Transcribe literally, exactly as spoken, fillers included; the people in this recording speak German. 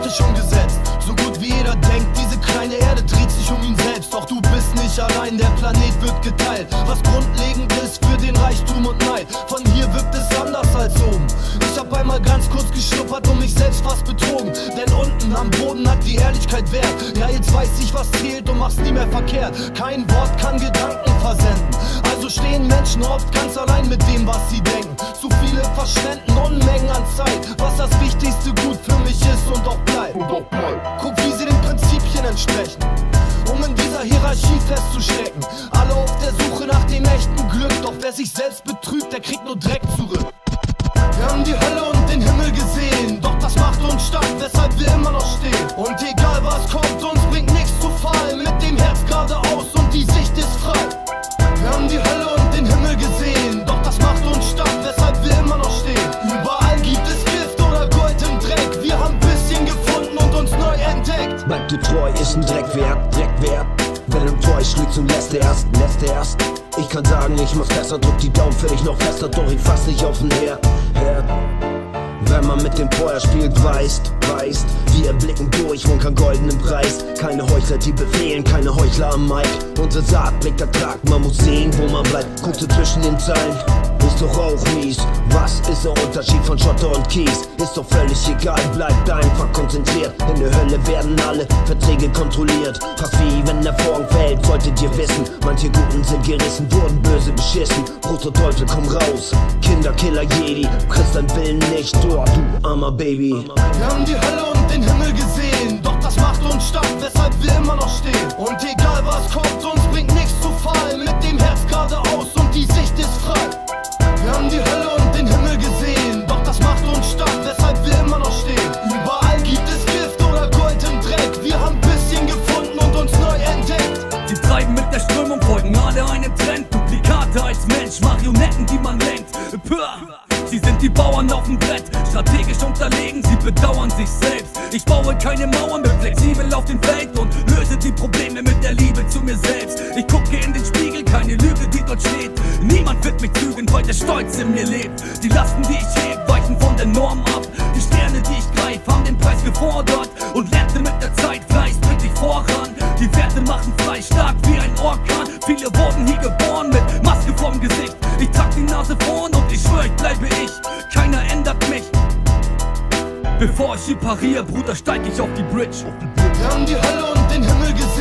Jahre schon gesetzt. So gut wie jeder denkt, diese kleine Erde dreht sich um ihn selbst. Doch du bist nicht allein, der Planet wird geteilt. Was grundlegend ist für den Reichtum und Neid. Von hier wirkt es anders als oben. Ich hab einmal ganz kurz geschnuppert und mich selbst fast betrogen. Denn unten am Boden hat die Ehrlichkeit Wert. Ja, jetzt weiß ich, was zählt und mach's nie mehr verkehrt. Kein Wort kann Gedanken versenden. Also stehen Menschen oft ganz allein mit dem, was sie denken. Zu viele verschwenden Unmengen an Zeit, was das wichtigste Gut für mich ist und auch bleibt. Guck, wie sie den Prinzipien entsprechen, um in dieser Hierarchie festzustecken. Alle auf der Suche nach dem echten Glück, doch wer sich selbst betrügt, der kriegt nur Dreck zurück. Wir haben die Hölle und den Himmel gesehen, doch das macht uns stark, weshalb wir immer noch stehen. Und egal was kommt, uns bringt nichts zu Fall, mit dem Herz geradeaus und die Sicht ist frei. Wir haben die Hölle und den Himmel gesehen, doch das macht uns stark, weshalb wir immer noch stehen. Überall gibt es Gift oder Gold im Dreck, wir haben ein bisschen gefunden und uns neu entdeckt. Bleib dir treu, ist ein Dreck wert, Dreck wert. Wenn du enttäuscht, lügst und lässt erst, lässt erst. Ich kann sagen, ich mach's besser, drück die Daumen für dich noch fester, doch ich fass nicht auf den Herd, Herd. Wenn man mit dem Feuer spielt, weißt, weißt, wir blicken durch und keinen goldenen Preis. Keine Heuchler, die befehlen, keine Heuchler am Mic. Unser Saat blickt Ertrag, man muss sehen, wo man bleibt. Guckst du zwischen den Zeilen, ist doch auch mies. Was ist der Unterschied von Schotter und Kies? Ist doch völlig egal, bleibt einfach konzentriert. In der Hölle werden alle Verträge kontrolliert. Fast wie wenn der Vorhang fällt, solltet ihr wissen. Manche Guten sind gerissen, wurden böse beschissen. Großer Teufel, komm raus, Kinderkiller Jedi. Kriegst dein Willen nicht dort, du armer Baby. Wir haben die Hölle und den Himmel gesehen, doch das macht uns stark, weshalb wir immer noch stehen. Und egal was kommt, uns bringt nichts zu Fall, mit dem Herz geradeaus und die Sicht ist frei. Wir haben die Hölle und den Himmel gesehen, doch das macht uns stark, weshalb wir immer noch stehen. Überall gibt es Gift oder Gold im Dreck, wir haben ein bisschen gefunden und uns neu entdeckt. Sie treiben mit der Strömung, folgen alle einem Trend. Duplikate als Mensch, Marionetten, die man lenkt. Pör. Sie sind die Bauern auf dem Brett, strategisch unterlegen, sie bedauern sich selbst. Ich baue keine Mauern, bin flexibel auf dem Feld und löse die Probleme mit der Liebe zu mir selbst. Ich gucke in den Spiegel, keine Lüge, die dort steht. Niemand wird mich zügeln, weil der Stolz in mir lebt. Die Lasten, die ich heb, weichen von der Norm ab. Die Sterne, die ich greif, haben den Preis gefordert und lernte mit der Zeit, Fleiß bringt dich voran. Die Werte machen frei, stark wie ein Orkan. Viele wurden hier geboren mit Maske vorm Gesicht. Ich trag die Nase vorn und ich schwör, ich bleibe ich. Keiner ändert mich. Bevor ich hier pariere, Bruder, steig ich auf die Bridge. Wir haben die Hölle und den Himmel gesehen.